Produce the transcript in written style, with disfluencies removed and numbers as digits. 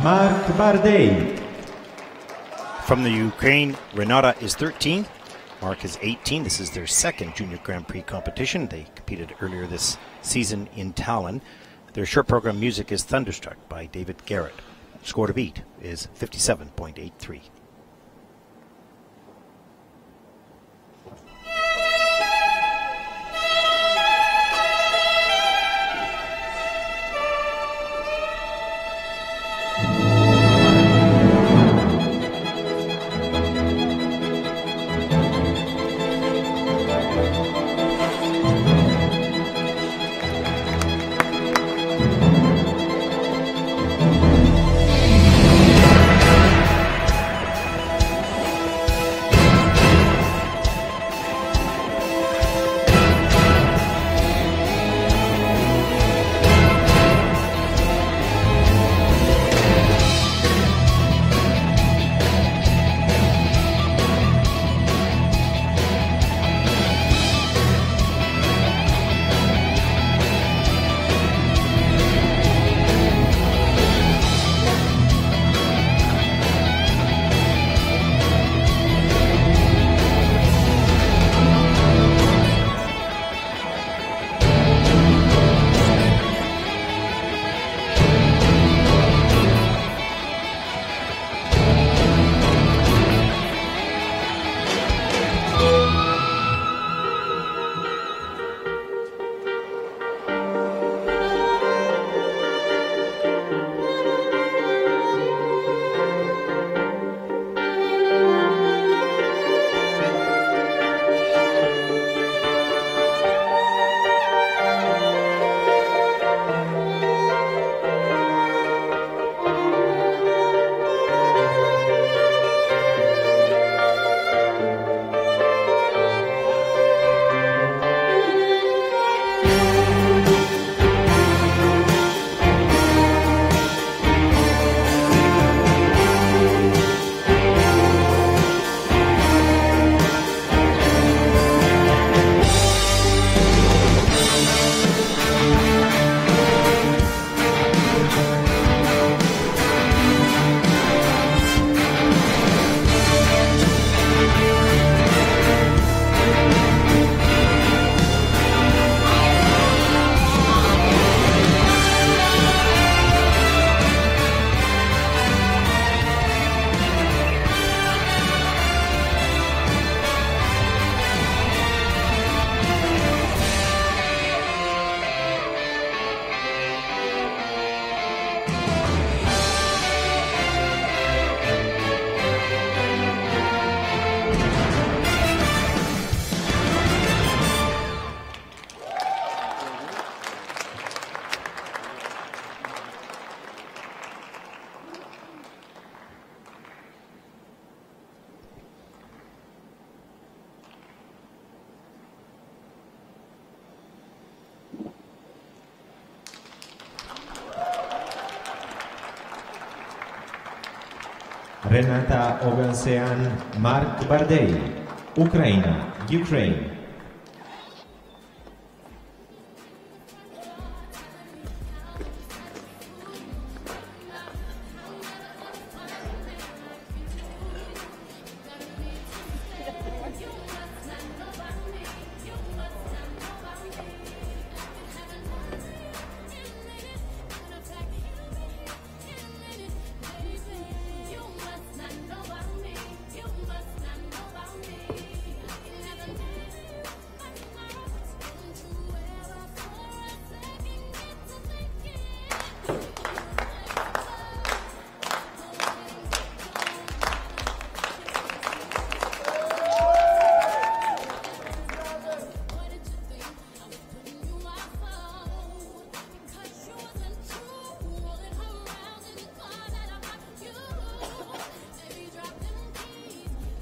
Mark Bardei. From the Ukraine, Renata is 13. Mark is 18. This is their second Junior Grand Prix competition. They competed earlier this season in Tallinn. Their short program music is Thunderstruck by David Garrett. Score to beat is 57.83. Renata Ogansean, Mark Bardei, Ucraina, Ukraine.